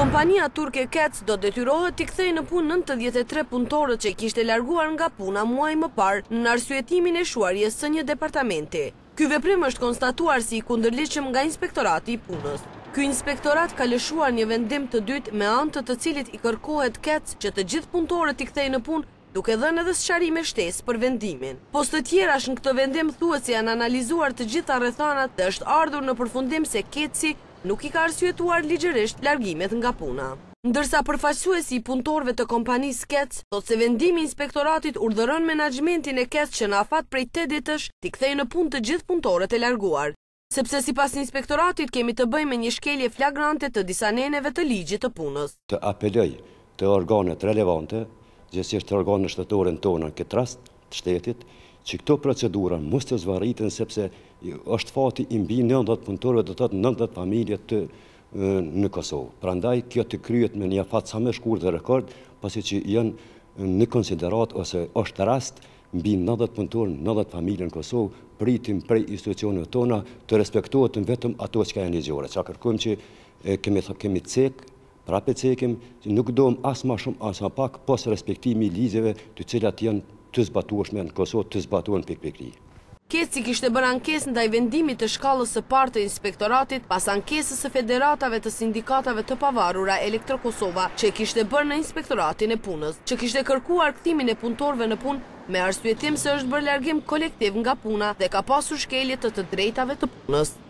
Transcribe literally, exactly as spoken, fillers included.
Kompania turke Kec do detyrohet t'i kthejë në punë nëntëdhjetë e tre punëtorët që kishte larguar nga puna muaj më parë në arsyetimin e shuarjes së një departamenti. Ky veprim është konstatuar si i kundërligjshëm nga Inspektorati i Punës. Ky inspektorat ka lëshuar një vendim të dytë me anë të të cilit i kërkohet Kec që të gjithë punëtorët t'i kthejë në punë, duke dhënë edhe sqarime shtesë për vendimin. Post të tjerash në këtë vendim thuhet se janë analizuar të gjitha rrethanat dhe është ardhur në përfundim se Keci nuk i ka arsyetuar ligjërisht largimet nga puna. Ndërsa përfaqësuesi i punëtorëve të kompanisë Kec thotë se vendimi i inspektoratit urdhëron menaxhmentin e Kec që në afat prej tetë ditësh t'i kthejë në punë të gjithë punëtorët e larguar, sepse sipas inspektoratit kemi të bëjmë me një shkelje flagrante të disa neneve të ligjit të punës. Të apeloj të organet relevante, gjithsesi të organet shtetore në tonë në këtë rast të shtetit, që këto procedura mos të zvarriten sepse është fati i mbi nëntëdhjetë punëtorëve, do të thotë nëntëdhjetë familje të në Kosovë. Prandaj kjo të kryhet me një afat sa më shkurt dhe rekord, pasi që janë në konsiderat ose është rast mbi nëntëdhjetë punëtorë, nëntëdhjetë familje në Kosovë, pritim prej institucioneve tona të respektohet vetëm ato që janë ligjore. Çka kërkojmë që kemi kemi cek, prapë cekim, nuk dohem as më shumë as më pak pas respektimi i ligjeve të cilat janë të zbatueshme në Kosovë, të zbatuar pikpikëri. Keci kishte bërë ankesë ndaj vendimit të shkallës së parë të inspektoratit pas ankesës së federatave të sindikatave të pavarura Elektro Kosova që kishte bërë në inspektoratin e punës, që kishte kërkuar kthimin e punëtorëve në punë me arsyetim se është bërë largim kolektiv nga puna dhe ka pasur shkelje të të drejtave të punës.